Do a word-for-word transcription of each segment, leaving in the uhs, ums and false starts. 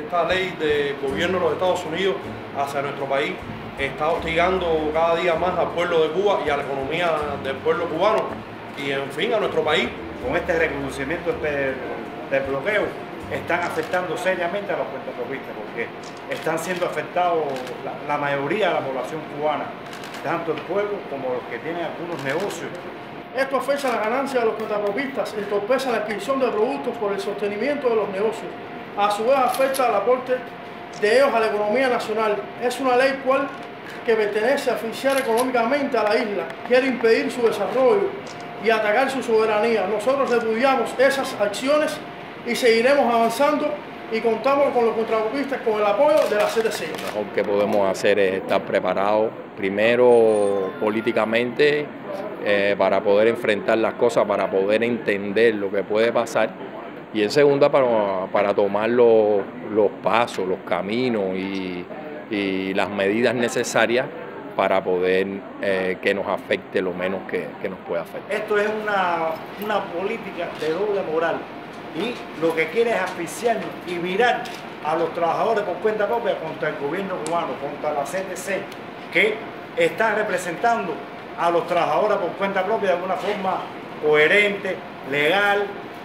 esta ley del gobierno de los Estados Unidos hacia nuestro país está hostigando cada día más al pueblo de Cuba y a la economía del pueblo cubano y, en fin, a nuestro país. Con este reconocimiento del, del bloqueo están afectando seriamente a los cuentapropistas, porque están siendo afectados la, la mayoría de la población cubana, tanto el pueblo como los que tienen algunos negocios. Esto afecta la ganancia de los cuentapropistas, entorpece la adquisición de productos por el sostenimiento de los negocios. A su vez afecta el aporte de ellos a la economía nacional. Es una ley cual que pertenece a asfixiar económicamente a la isla, quiere impedir su desarrollo y atacar su soberanía. Nosotros repudiamos esas acciones y seguiremos avanzando y contamos con los contrapropistas con el apoyo de la C T C. Lo mejor que podemos hacer es estar preparados, primero políticamente, eh, para poder enfrentar las cosas, para poder entender lo que puede pasar, y en segunda para, para tomar los, los pasos, los caminos y, y las medidas necesarias para poder eh, que nos afecte lo menos que, que nos pueda afectar. Esto es una, una política de doble moral y lo que quiere es asfixiarnos y mirar a los trabajadores por cuenta propia contra el gobierno cubano, contra la C T C, que está representando a los trabajadores por cuenta propia de alguna forma coherente, legal,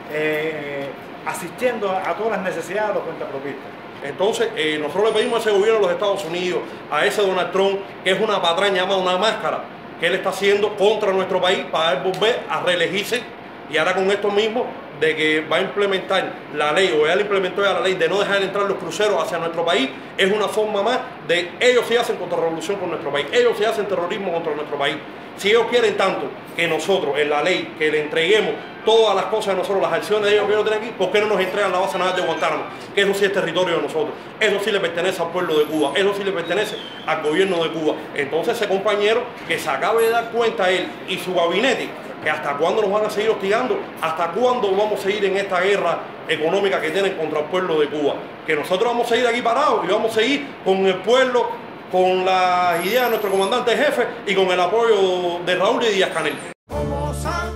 eh, asistiendo a, a todas las necesidades de los cuentapropistas. Entonces, eh, nosotros le pedimos a ese gobierno de los Estados Unidos, a ese Donald Trump, que es una patraña más, una máscara, que él está haciendo contra nuestro país para él volver a reelegirse, y ahora con esto mismo de que va a implementar la ley, o ya le implementó ya la ley de no dejar entrar los cruceros hacia nuestro país, es una forma más de ellos sí hacen contrarrevolución con nuestro país, ellos sí hacen terrorismo contra nuestro país. Si ellos quieren tanto que nosotros en la ley que le entreguemos todas las cosas de nosotros, las acciones de ellos que ellos tienen aquí, ¿por qué no nos entregan la base naval de Guantánamo? Que eso sí es territorio de nosotros, eso sí le pertenece al pueblo de Cuba, eso sí le pertenece al gobierno de Cuba. Entonces ese compañero que se acabe de dar cuenta él y su gabinete, que hasta cuándo nos van a seguir hostigando, hasta cuándo vamos a seguir en esta guerra económica que tienen contra el pueblo de Cuba, que nosotros vamos a seguir aquí parados y vamos a seguir con el pueblo, con las ideas de nuestro comandante jefe y con el apoyo de Raúl y Díaz-Canel. Como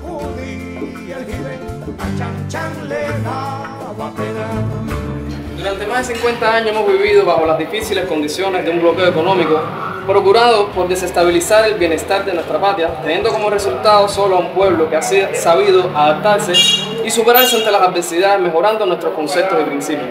sacudí el jibe, a Chan Chan le daba pena. Durante más de cincuenta años hemos vivido bajo las difíciles condiciones de un bloqueo económico, procurado por desestabilizar el bienestar de nuestra patria, teniendo como resultado solo a un pueblo que ha sabido adaptarse y superarse ante las adversidades, mejorando nuestros conceptos y principios.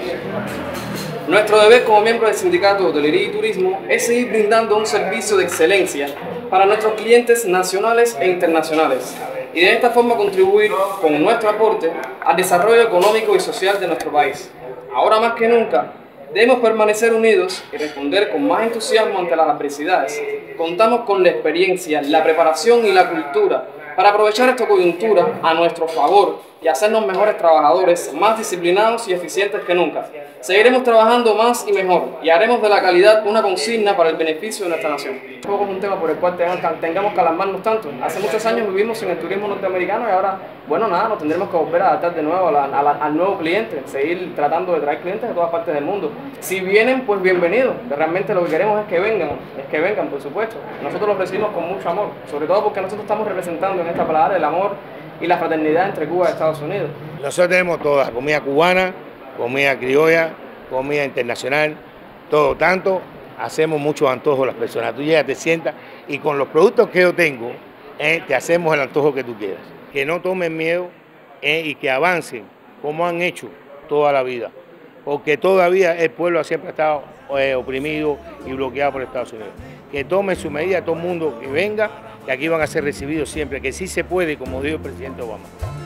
Nuestro deber como miembros del Sindicato de Hotelería y Turismo es seguir brindando un servicio de excelencia para nuestros clientes nacionales e internacionales y de esta forma contribuir con nuestro aporte al desarrollo económico y social de nuestro país. Ahora más que nunca, debemos permanecer unidos y responder con más entusiasmo ante las adversidades. Contamos con la experiencia, la preparación y la cultura para aprovechar esta coyuntura a nuestro favor y hacernos mejores trabajadores, más disciplinados y eficientes que nunca. Seguiremos trabajando más y mejor y haremos de la calidad una consigna para el beneficio de nuestra nación. Tampoco es un tema por el cual tengamos que alarmarnos tanto. Hace muchos años vivimos en el turismo norteamericano y ahora, bueno, nada, nos tendremos que volver a adaptar de nuevo a la, a la, al nuevo cliente, seguir tratando de traer clientes de todas partes del mundo. Si vienen, pues bienvenidos. Realmente lo que queremos es que vengan, es que vengan, por supuesto. Nosotros los recibimos con mucho amor, sobre todo porque nosotros estamos representando en esta palabra el amor y la fraternidad entre Cuba y Estados Unidos. Nosotros tenemos toda, comida cubana, comida criolla, comida internacional, todo. Tanto hacemos muchos antojos a las personas. Tú llegas, te sientas y con los productos que yo tengo, eh, te hacemos el antojo que tú quieras. Que no tomen miedo eh, y que avancen como han hecho toda la vida. Porque todavía el pueblo siempre ha estado eh, oprimido y bloqueado por Estados Unidos. Que tomen su medida, todo el mundo que venga, que aquí van a ser recibidos siempre, que sí se puede, como dijo el presidente Obama.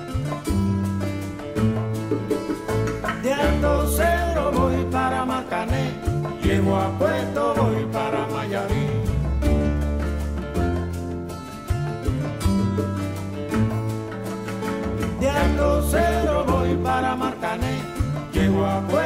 De Alto Cero voy para Marcané, llego a Puerto, voy para Mayarí. De Alto Cero voy para Marcané, llego a Puerto.